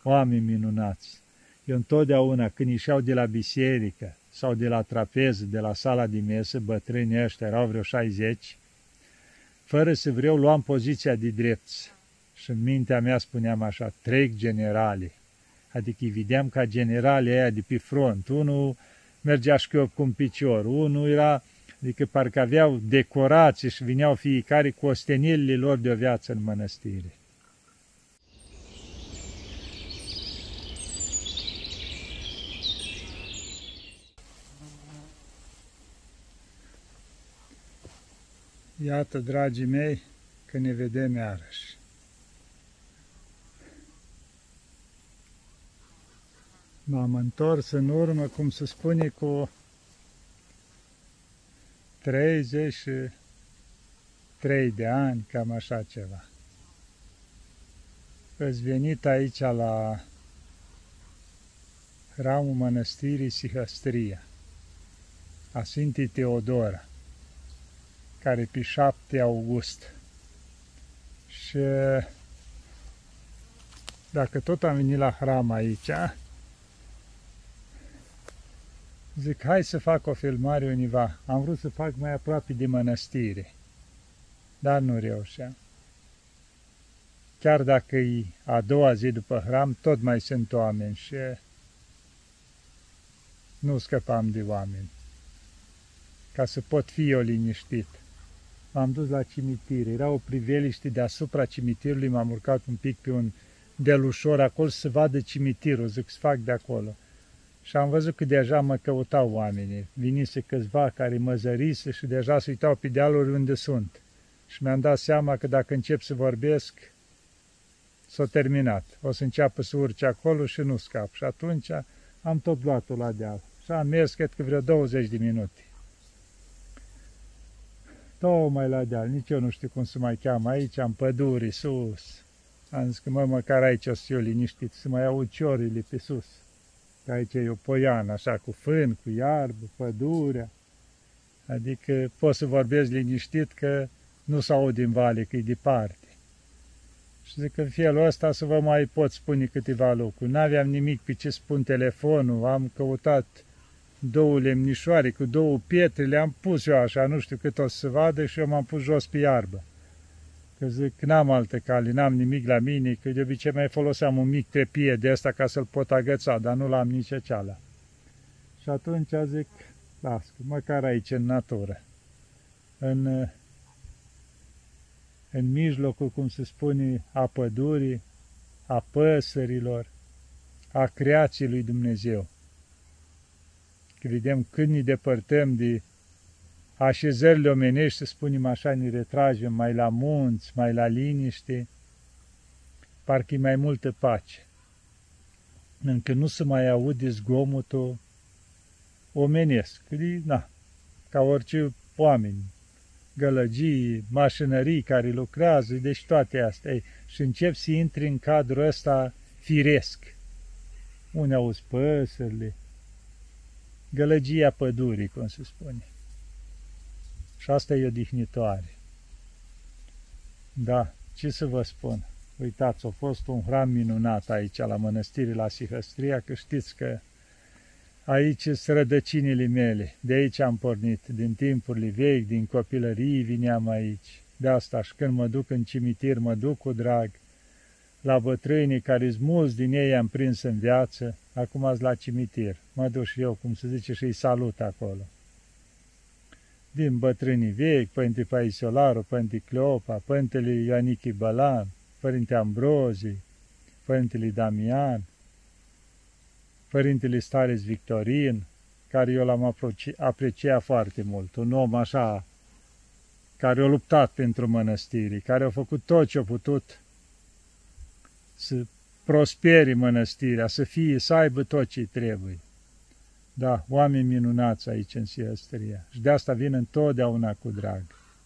oameni minunați. Eu întotdeauna, când ieșeau de la biserică sau de la trapeză, de la sala de mesă, bătrânii ăștia, erau vreo 60, fără să vreau, luam poziția de drept. Și în mintea mea spuneam așa, trec generale. Adică îi vedeam ca generale aia de pe front. Unul mergea șchiop cu un picior, unul era, adică parcă aveau decorații și vineau fiecare cu ostenelile lor de o viață în mănăstire. Iată, dragii mei, că ne vedem iarăși. M-am întors în urmă, cum se spune, cu 33 de ani, cam așa ceva. Îți venit aici la hramul mănăstirii Sihăstria, a Sfintei Teodora, care pe 7 august. Și dacă tot am venit la hram aici, zic, hai să fac o filmare univa. Am vrut să fac mai aproape de mănăstire, dar nu reușeam. Chiar dacă e a doua zi după hram, tot mai sunt oameni și nu scăpam de oameni. Ca să pot fi eu liniștit. M-am dus la cimitir, era o priveliște deasupra cimitirului, m-am urcat un pic pe un delușor acolo să vadă cimitirul, zic să fac de acolo. Și am văzut că deja mă căutau oamenii, vinise câțiva care mă zărise și deja se uitau pe dealuri unde sunt. Și mi-am dat seama că dacă încep să vorbesc, s-a terminat. O să înceapă să urce acolo și nu scap. Și atunci am tot luat-o la deal. Și am mers, cred că vreo 20 de minute. Tocmai la deal, nici eu nu știu cum să mai cheamă aici, în păduri, sus. Am zis că măcar aici o să fiu liniștit, să mai aud ciorile pe sus. Că aici e o poiană, așa, cu fân, cu iarbă, pădurea. Adică pot să vorbesc liniștit că nu se aud din vale, că e departe. Și zic că în felul ăsta să vă mai pot spune câteva lucruri. N-aveam nimic pe ce spun telefonul, am căutat 2 lemnișoare cu 2 pietre, le-am pus eu așa, nu știu cât o să se vadă și eu m-am pus jos pe iarbă. Că zic, n-am altă cale, n-am nimic la mine, că de obicei mai foloseam un mic trepie de ăsta ca să-l pot agăța, dar nu l-am nici ceala. Și atunci zic, las, măcar aici în natură, în mijlocul, cum se spune, a pădurii, a păsărilor, a creației lui Dumnezeu. Că vedem când ne depărtăm de așezările omenești, să spunem așa, ne retragem mai la munți, mai la liniște, parcă e mai multă pace. Încă nu se mai aude zgomotul omenesc, ca orice oameni, gălăgii, mașinării care lucrează, deci toate astea. Și încep să intri în cadrul ăsta firesc. Unde auzi păsările, gălăgia pădurii, cum se spune. Și asta e odihnitoare. Da, ce să vă spun? Uitați, a fost un hram minunat aici, la mănăstire, la Sihăstria, că știți că aici sunt rădăcinile mele. De aici am pornit, din timpurile vechi, din copilărie vineam aici. De asta și când mă duc în cimitir, mă duc cu drag. La bătrânii care-s mulți din ei am prins în viață, acum azi la cimitir. Mă duc și eu, cum se zice, și îi salut acolo. Din bătrânii vechi, Părinte Paisiolaru, Părinte Cleopa, Părintele Ioanichi Bălan, Părinte Ambrozii, Părintele Damian, Părintele Stareț Victorin, care eu l-am apreciat foarte mult, un om așa, care a luptat pentru mănăstiri, care a făcut tot ce a putut să prospere mănăstirea, să aibă tot ce trebuie. Da, oameni minunați aici în Sihăstria și de asta vin întotdeauna cu drag.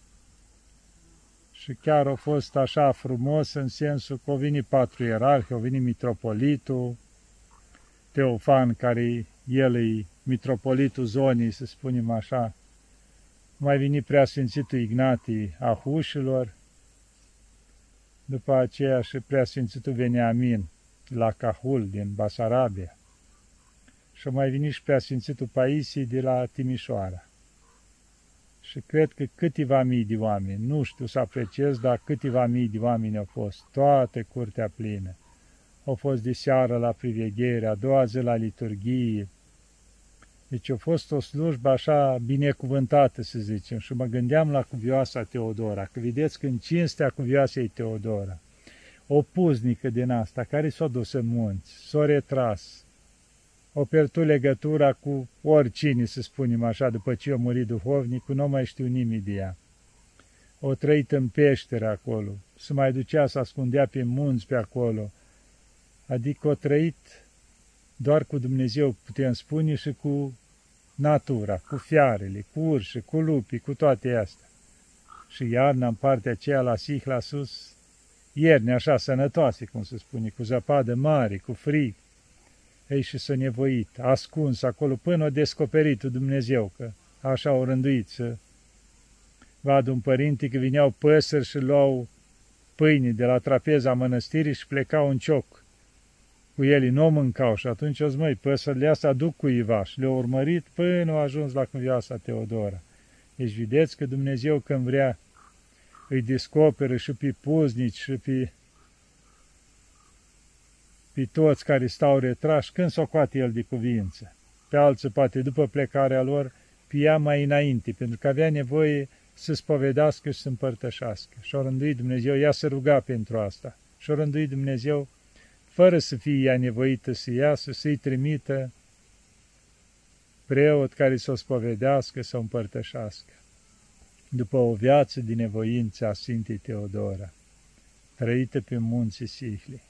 Și chiar a fost așa frumos în sensul că au venit 4 ierarhi, au venit mitropolitul Teofan, care el e mitropolitul zonei, să spunem așa, mai venit Preasfințitul Ignatii a Hușilor, după aceea și Preasfințitul Veniamin la Cahul, din Basarabia. Și a mai venit și preasfințitul Paisie de la Timișoara. Și cred că câteva mii de oameni, nu știu să apreciez, dar câteva mii de oameni au fost, toată curtea plină. Au fost de seară la priveghere, a doua zi la liturghie. Deci a fost o slujbă așa binecuvântată, să zicem, și mă gândeam la cuvioasa Teodora, că vedeți că în cinstea cuvioasei Teodora, o puznică din asta, care s-a dus în munți, s-a retras, o pierdut legătura cu oricine, să spunem așa, după ce a murit duhovnicul, nu mai știu nimic de ea. O trăit în peșteră acolo, se mai ducea, să ascundea pe munți pe acolo, adică o trăit doar cu Dumnezeu, putem spune, și cu natura, cu fiarele, cu urși, cu lupii, cu toate astea. Și iarna în partea aceea la Sihla sus, ierni așa sănătoase, cum se spune, cu zăpadă mare, cu frig. Ei, și s-a nevoit, ascuns acolo, până a descoperit Dumnezeu, că așa au rânduit să vadă un părinte că vineau păsări și luau pâine de la trapeza mănăstirii și plecau în cioc. Cu ele nu o mâncau și atunci o zis, măi, păsările astea duc cuiva și le-au urmărit până au ajuns la cuvioasa Teodora. Deci vedeți că Dumnezeu când vrea îi descoperă și pe puznici și pe toți care stau retrași, când s-o coate el de cuvință. Pe alții, poate după plecarea lor, pe ea mai înainte, pentru că avea nevoie să spovedească și să împărtășească. Și-o rânduit Dumnezeu, ea se ruga pentru asta. Și-o rânduit Dumnezeu, fără să fie ea nevoită să iasă, să-i trimită preot care să o spovedească, să o împărtășească. După o viață de nevoință a Sfintei Teodora, trăită pe munții Sihlei.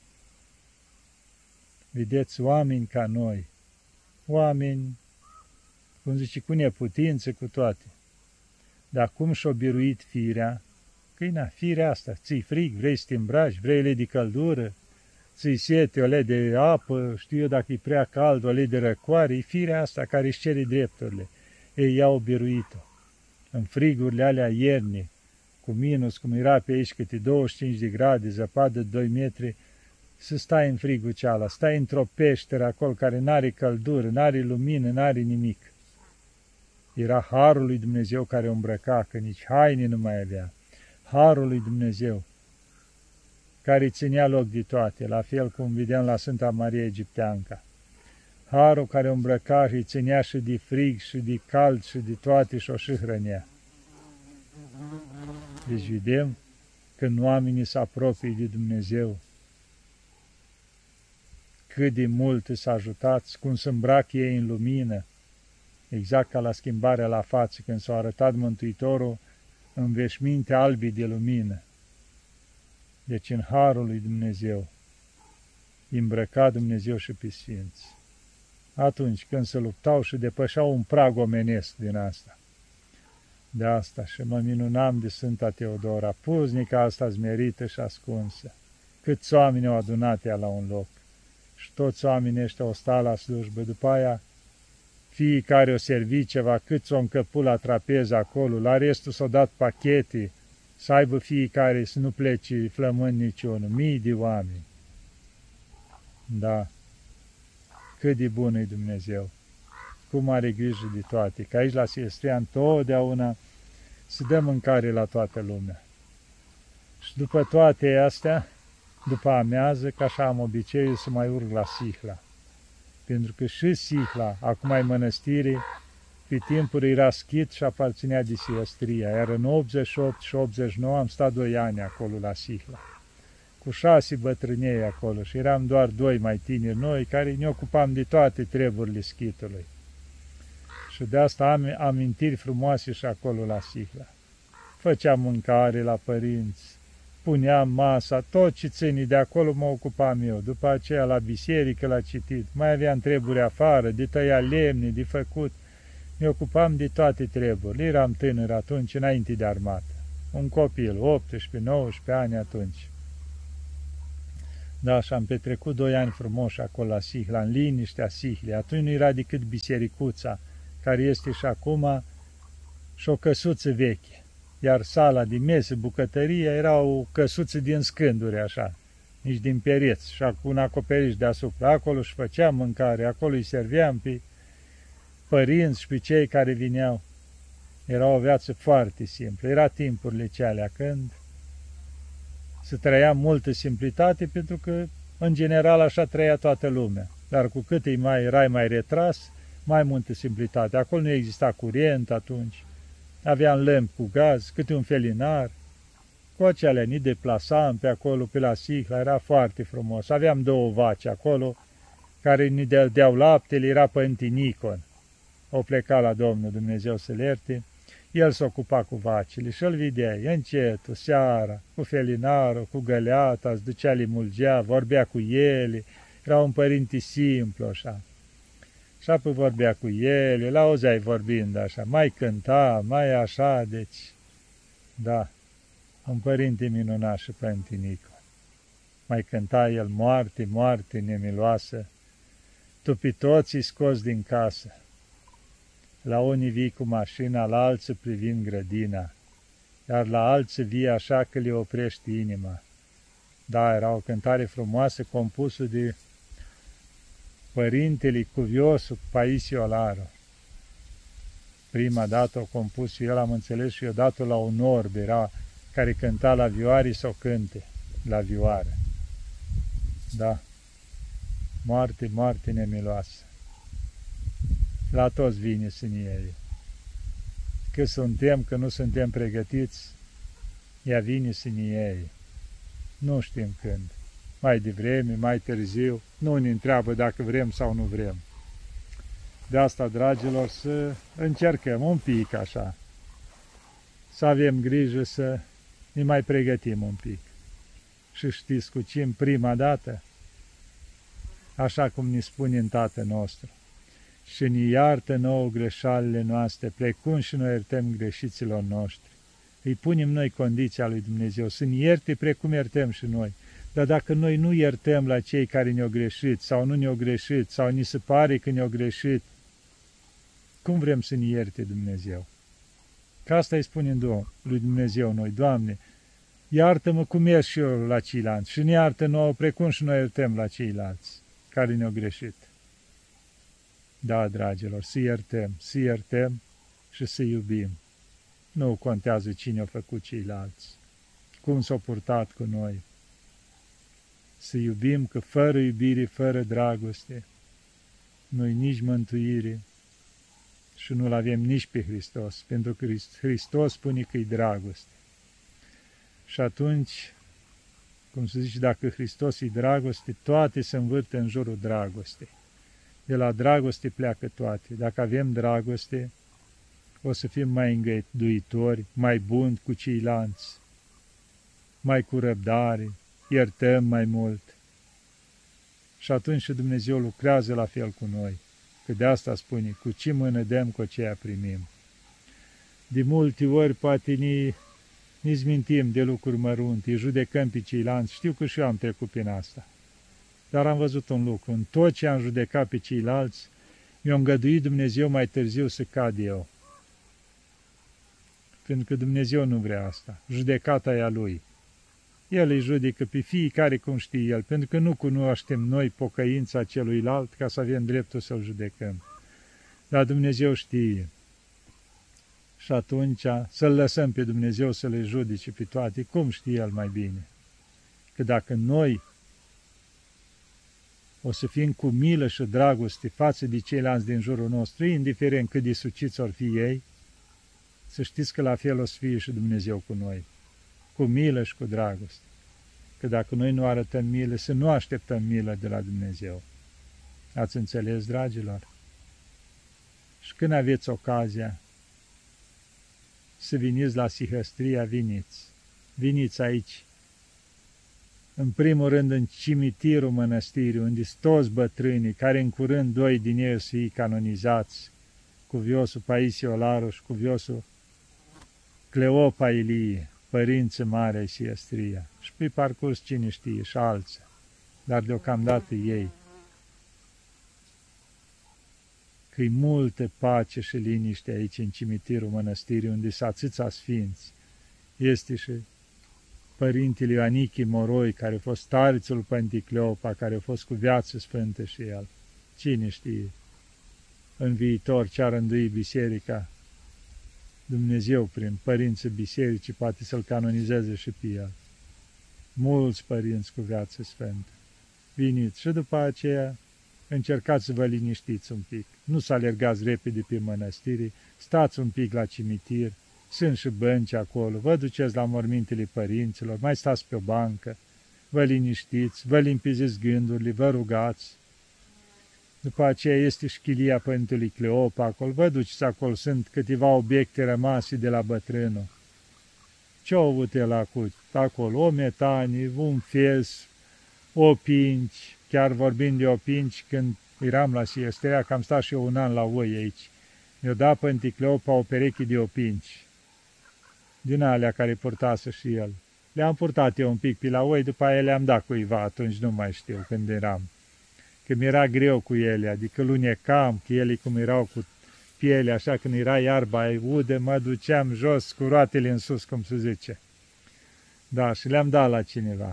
Vedeți, oameni ca noi, oameni, cum zice, cu neputință, cu toate. Dar cum și-o biruit firea, că firea asta, ți-i frig, vrei să te îmbraci, vrei lei de căldură, ți-i sete, o lei de apă, știu eu dacă e prea cald, o lei de răcoare, e firea asta care își cere drepturile. Ei i-au biruit-o. În frigurile alea iernii, cu minus, cum era pe aici, câte 25 de grade, zăpadă 2 metri, să stai în frigul ceala, stai într-o peșteră acolo care n-are căldură, n-are lumină, n-are nimic. Era harul lui Dumnezeu care o îmbrăca, că nici haine nu mai avea. Harul lui Dumnezeu care îi ținea loc de toate, la fel cum vedeam la Sfânta Maria Egipteanca. Harul care o îmbrăca și îi ținea și de frig și de cald și de toate și o și hrănea. Deci vedem când oamenii se apropie de Dumnezeu, cât de mult îți ajutați, cum se îmbrac ei în lumină, exact ca la schimbarea la față, când s-a arătat Mântuitorul în veșminte albi de lumină. Deci în harul lui Dumnezeu îmbrăca Dumnezeu și pe sfinți. Atunci când se luptau și depășeau un prag omenesc din asta. De asta și mă minunam de Sfânta Teodora, puznica asta smerită și ascunsă. Câți oameni au adunat ea la un loc. Și toți oamenii ăștia au stat la slujbă. După aia, fiecare o servi ceva, cât s-o încăput la trapeză acolo, la restul s-au dat pachete, să aibă fiecare să nu plece flămând niciunul. Mii de oameni. Da. Cât de bun e Dumnezeu. Cum are grijă de toate. Că aici la Silestria întotdeauna se dă mâncare la toată lumea. Și după toate astea, după amiază, că așa am obiceiul să mai urc la Sihla. Pentru că și Sihla, acum ai mănăstire, pe timpuri era schit și aparținea de Silestria. Iar în 88 și 89 am stat 2 ani acolo la Sihla. Cu 6 bătrânei acolo și eram doar 2 mai tineri noi care ne ocupam de toate treburile schitului. Și de asta am amintiri frumoase și acolo la Sihla. Făceam mâncare la părinți, puneam masa, tot ce ține de acolo mă ocupam eu. După aceea la biserică, la citit, mai aveam treburi afară, de tăiat lemne, de făcut. Ne ocupam de toate treburile. Eram tânăr atunci, înainte de armată. Un copil, 18-19 ani atunci. Da, și am petrecut 2 ani frumoși acolo la Sihla, în liniștea Sihlei. Atunci nu era decât bisericuța, care este și acum, și o căsuță veche. Iar sala de mese, bucătăria, era o căsuță din scânduri, așa. nici din pereți, și cu un acoperiș deasupra. Acolo își făceam mâncare, acolo îi serveam pe părinți și pe cei care vineau. Era o viață foarte simplă. Era timpurile cealea când se trăia multă simplitate, pentru că, în general, așa trăia toată lumea. Dar cu cât erai mai retras, mai multă simplitate. Acolo nu exista curent atunci. Aveam lemn cu gaz, câte un felinar. Cu acelea ni deplasam pe acolo, pe la Sihla, era foarte frumos. Aveam 2 vaci acolo, care ni dădeau laptele, era Părinte Nicon. O pleca la Domnul Dumnezeu să-l ierte. El s-a ocupat cu vacile și îl vedeai încetul, seara, cu felinarul, cu găleata, îți ducea, li mulgea, vorbea cu ele, era un părinte simplu așa. Și apoi vorbea cu ele, l-auzeai vorbind așa, mai cânta, mai așa, deci, da, un părinte minunat și Părinte Nicon. Mai cânta el, moarte, moarte nemiloasă, tu pe toți scoți din casă. La unii vii cu mașina, la alții privind grădina, iar la alții vii așa că le oprești inima. Da, era o cântare frumoasă compusă de părintele cuviosul Paisiu Olaru. Prima dată o compus și eu am înțeles și eu dat-o la un orb, era care cânta la vioare sau cânte la vioară. Da, moarte, moarte nemiloasă. La toți vine sânieie. Că suntem, că nu suntem pregătiți, ea vine sânieie. Nu știm când. Mai devreme, mai târziu, nu ne întreabă dacă vrem sau nu vrem. De asta, dragilor, să încercăm un pic așa, să avem grijă să ne mai pregătim un pic. Și știți cu ce prima dată? Așa cum ne spune în Tatăl nostru. Și ne iartă nouă greșalele noastre, precum și noi iertăm greșiților noștri. Îi punem noi condiția lui Dumnezeu, să ne ierte precum iertăm și noi. Dar dacă noi nu iertăm la cei care ne-au greșit, sau nu ne-au greșit, sau ni se pare că ne-au greșit, cum vrem să ne ierte Dumnezeu? Că asta îi spunem lui Dumnezeu noi, Doamne, iartă-mă cum ești și eu la ceilalți și ne iartă nouă precum și noi iertăm la ceilalți care ne-au greșit. Da, dragilor, să iertăm și să iubim. Nu contează cine a făcut ceilalți, cum s-au purtat cu noi. Să iubim, că fără iubire, fără dragoste, nu-i nici mântuire și nu-L avem nici pe Hristos, pentru că Hristos spune că e dragoste. Și atunci, cum se zice, dacă Hristos e dragoste, toate se învârte în jurul dragostei. De la dragoste pleacă toate. Dacă avem dragoste, o să fim mai îngăduitori, mai buni cu ceilalți, mai cu răbdare, iertăm mai mult. Și atunci și Dumnezeu lucrează la fel cu noi, că de asta spune, cu ce mână dăm, cu aceea primim. De multe ori poate ne zmintim de lucruri mărunte, judecăm pe ceilalți, știu că și eu am trecut prin asta. Dar am văzut un lucru, în tot ce am judecat pe ceilalți, mi-a îngăduit Dumnezeu mai târziu să cad eu. Pentru că Dumnezeu nu vrea asta, judecata e a Lui. El îi judecă pe fiecare cum știe El, pentru că nu cunoaștem noi pocăința celuilalt ca să avem dreptul să-L judecăm. Dar Dumnezeu știe. Și atunci să-L lăsăm pe Dumnezeu să le judece pe toate, cum știe El mai bine. Că dacă noi o să fim cu milă și dragoste față de ceilalți din jurul nostru, indiferent cât de suciți or fi ei, să știți că la fel o să fie și Dumnezeu cu noi, cu milă și cu dragoste. Că dacă noi nu arătăm milă, să nu așteptăm milă de la Dumnezeu. Ați înțeles, dragilor? Și când aveți ocazia să veniți la Sihăstria, veniți. Veniți aici. În primul rând în cimitirul mănăstirii, unde sunt toți bătrânii, care în curând 2 din ei să fie canonizați, cuviosul Paisiu Olaru și cuviosul Cleopa Ilie, părință mare ai Sihăstria. Și pe parcurs cine știe și alții, dar deocamdată ei. Că-i multă pace și liniște aici în cimitirul mănăstirii, unde s-a atâția sfinți. Este și părintele Ioanichii Moroi, care a fost starețul Pântii Cleopa, care a fost cu viață sfântă și el. Cine știe în viitor ce ar îndui biserica? Dumnezeu, prin părinții bisericii, poate să-l canonizeze și pe el. Mulți părinți cu viață sfântă. Veniți și după aceea încercați să vă liniștiți un pic. Nu să alergați repede pe mănăstiri, stați un pic la cimitir, sunt și bănci acolo, vă duceți la mormintele părinților, mai stați pe o bancă, vă liniștiți, vă limpiziți gândurile, vă rugați. După aceea este și chilia Părintelui Cleopa acolo, vă duceți acolo, sunt câteva obiecte rămase de la bătrânul. Ce-au avut el acolo? O metanie, un fez, opinci, chiar vorbind de opinci, când eram la Siesterea, că am stat și eu un an la oi aici. Mi-a dat Pântii Cleopa o pereche de opinci, din alea care purtase și el. Le-am purtat eu un pic pe la oi, după aia le-am dat cuiva, atunci nu mai știu când eram. Că mi-era greu cu ele, adică lunecam, că ele cum erau cu piele, așa când era iarba udă, mă duceam jos cu roatele în sus, cum se zice. Da, și le-am dat la cineva.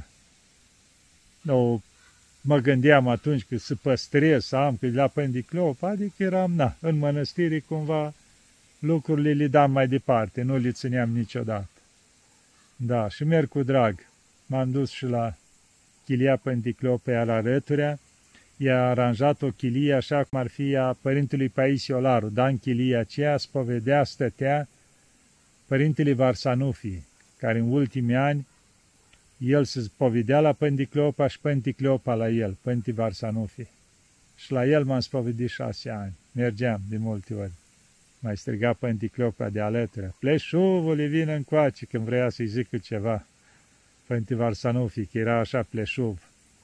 No, mă gândeam atunci că să păstrez, să am, că la Pântii Cleopa, adică eram, în mănăstire cumva lucrurile le dam mai departe, nu le țineam niciodată. Da, și merg cu drag. M-am dus și la chilia Pântii Cleopa la Răturea, i-a aranjat o chilie așa cum ar fi a părintelui Paisie Olaru, dar în chilia aceea spovedea, stătea părintele Varsanufii, care în ultimii ani el se spovedea la Pântii Cleopa și Pântii Cleopa la el, Pântii Varsanufii. Și la el m-am spovedit 6 ani. Mergeam de multe ori. Mai striga Pântii Cleopa de alătură. Pleșuvule, vină încoace, când vrea să-i zică ceva. Pântii Varsanufii, că era așa pleșuv.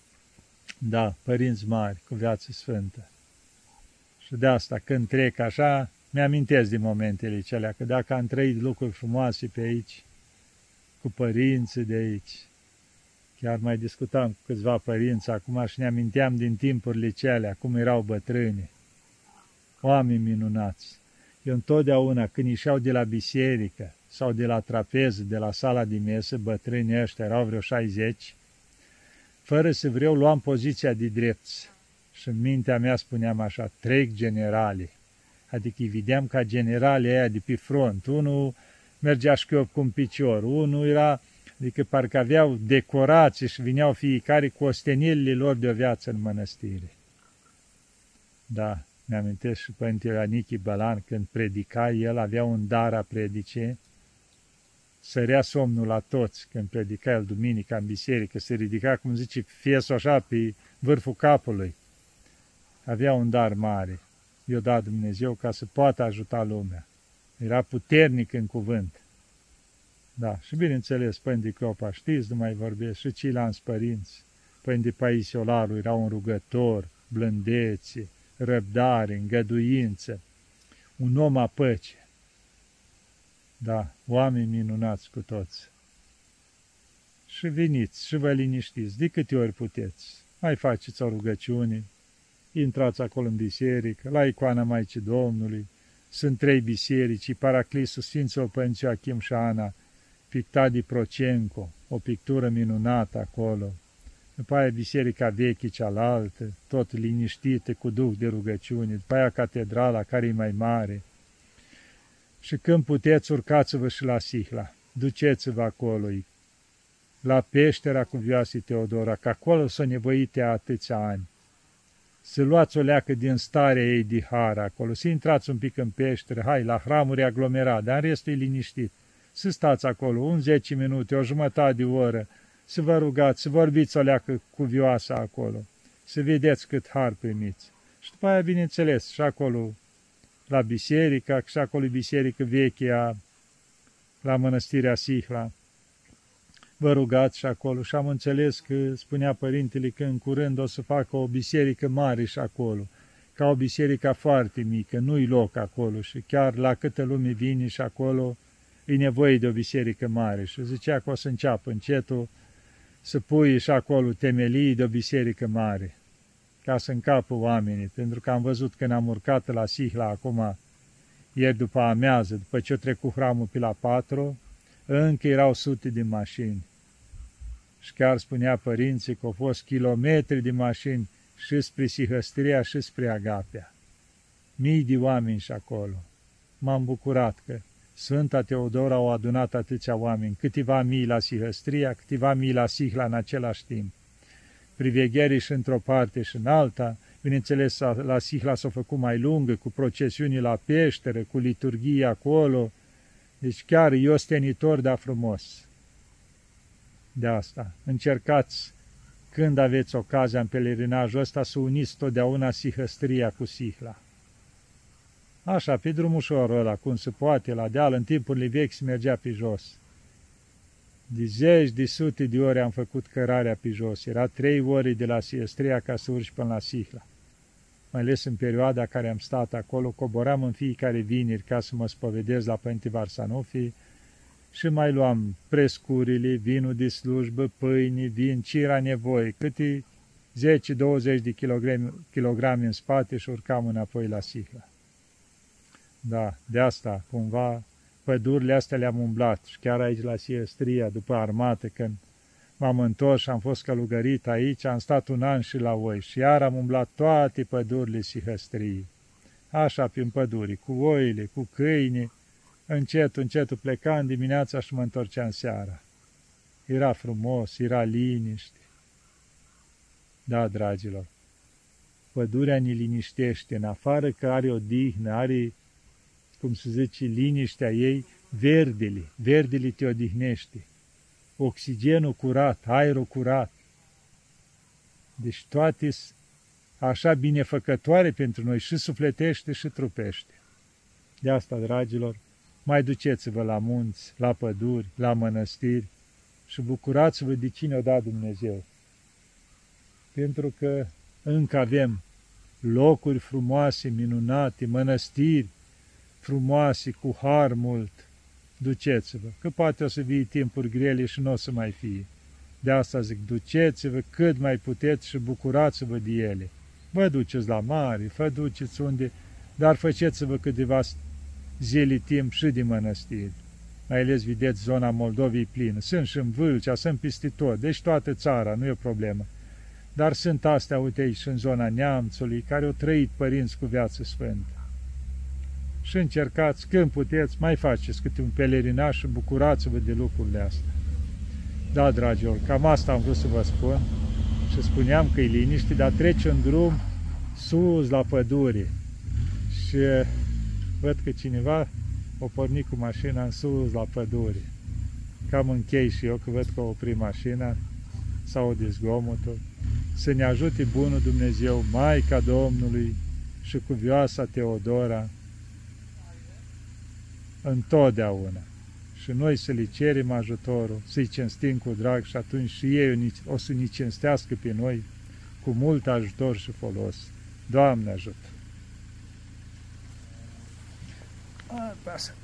Da, părinți mari, cu viață sfântă. Și de asta, când trec așa, mi-amintesc din momentele celea, că dacă am trăit lucruri frumoase pe aici, cu părinții de aici, chiar mai discutam cu câțiva părinți acum și ne aminteam din timpurile celea, cum erau bătrâni, oameni minunați. Eu întotdeauna, când ieșeau de la biserică sau de la trapeză, de la sala de mesă, bătrânii ăștia erau vreo 60, fără să vreau, luam poziția de drepți. Și în mintea mea spuneam așa, trec generale. Adică îi vedeam ca generale aia de pe front. Unul mergea șchiop cu un picior, unul era, adică parcă aveau decorații și vineau fiecare cu ostenelile lor de o viață în mănăstire. Da, mi-amintesc și Părintele Anichii Bălan, când predica, el avea un dar a predice, sărea somnul la toți când predica el duminica în biserică, se ridica, cum zice, fiesul așa pe vârful capului. Avea un dar mare, i-o dat Dumnezeu ca să poată ajuta lumea. Era puternic în cuvânt. Da, și bineînțeles, Părinte Cleopa, știți, nu mai vorbesc, și ceilalți părinți. Părinte Paisie Olaru era un rugător, blândețe, răbdare, îngăduință, un om a păcii. Da, oameni minunați cu toți. Și veniți și vă liniștiți, de câte ori puteți. Mai faceți o rugăciune, intrați acolo în biserică, la icoana Maicii Domnului. Sunt 3 biserici, Paraclisul Sfinților Părinți Ioachim și Ana, pictat de Procenco, o pictură minunată acolo. După aia biserica veche cealaltă, tot liniștită, cu duh de rugăciune. După aia catedrala, care e mai mare. Și când puteți, urcați-vă și la Sihla. Duceți-vă acolo, la peștera cuvioasei Teodora, că acolo s-o nevoite atâția ani. Să luați o leacă din starea ei de har acolo, să intrați un pic în peșteră, hai, la hramuri aglomerat, dar în restul e liniștit. Să stați acolo, un 10 minute, o jumătate de oră, să vă rugați, să vorbiți o leacă cuvioasă acolo, să vedeți cât har primiți. Și după aia, bineînțeles, și acolo, la biserică, și acolo e biserică veche, la mănăstirea Sihla, vă rugați și acolo. Și am înțeles că spunea părintele că în curând o să facă o biserică mare și acolo, ca o biserică foarte mică, nu-i loc acolo și chiar la câtă lume vine și acolo, e nevoie de o biserică mare. Și zicea că o să înceapă încetul să pui și acolo temelii de o biserică mare, ca să încapă oamenii, pentru că am văzut când am urcat la Sihla acum, ieri după amiază, după ce a trecut hramul pe la 4, încă erau sute de mașini. Și chiar spunea părinții că au fost kilometri de mașini și spre Sihăstria și spre Agapea. Mii de oameni și acolo. M-am bucurat că Sfânta Teodora au adunat atâția oameni, câteva mii la Sihăstria, câteva mii la Sihla în același timp. Privegherii și într-o parte și în alta, bineînțeles la Sihla s-a făcut mai lungă, cu procesiuni la peșteră, cu liturghie acolo, deci chiar e ostenitor, dar frumos. De asta, încercați, când aveți ocazia în pelerinajul ăsta, să uniți totdeauna Sihăstria cu Sihla. Așa, pe drumușorul ăla, cum se poate, la deal, în timpurile vechi se mergea pe jos. De zeci, de sute de ore am făcut cărarea pe jos. Era 3 ore de la Sihăstria ca să urci până la Sihla. Mai ales în perioada care am stat acolo, coboram în fiecare vineri ca să mă spovedez la Părinte Varsanofi și mai luam prescurile, vinul de slujbă, pâine, vin, ce era nevoie, câte 10-20 de kilograme în spate și urcam înapoi la Sihla. Da, de asta, cumva, pădurile astea le-am umblat și chiar aici la Sihăstria, după armată, când m-am întors și am fost călugărit aici, am stat 1 an și la oi și iar am umblat toate pădurile Sihăstriei. Așa, prin păduri, cu oile, cu câini, încet, încet plecam dimineața și mă întorceam seara. Era frumos, era liniște. Da, dragilor, pădurea ne liniștește, în afară că are odihnă, are, cum se zice, liniștea ei, verdele te odihnește. Oxigenul curat, aerul curat. Deci toate sunt așa binefăcătoare pentru noi, și sufletește și trupește. De asta, dragilor, mai duceți-vă la munți, la păduri, la mănăstiri și bucurați-vă de cine o dat Dumnezeu. Pentru că încă avem locuri frumoase, minunate, mănăstiri frumoase, cu har mult. Duceți-vă, că poate o să fie timpuri grele și nu o să mai fie. De asta zic, duceți-vă cât mai puteți și bucurați-vă de ele. Vă duceți la mare, vă duceți unde, dar faceți-vă câteva zile timp și de mănăstiri. Mai ales, vedeți, zona Moldovei plină. Sunt și în Vâlcea, sunt peste tot, deci toată țara, nu e o problemă. Dar sunt astea, uite aici, și în zona Neamțului, care au trăit părinți cu viață sfântă. Și încercați, când puteți, mai faceți câte un pelerinaj și bucurați-vă de lucrurile astea. Da, dragilor, cam asta am vrut să vă spun și spuneam că e liniște, dar trece în drum sus la pădure și văd că cineva o porni cu mașina în sus la pădure. Cam închei și eu, că văd că o opri mașina, s-aude zgomotul. Să ne ajute bunul Dumnezeu, Maica Domnului și cuvioasa Teodora, întotdeauna. Și noi să le cerem ajutorul, să-i cinstim cu drag și atunci și ei o să ne cinstească pe noi cu mult ajutor și folos. Doamne ajută! Pasă!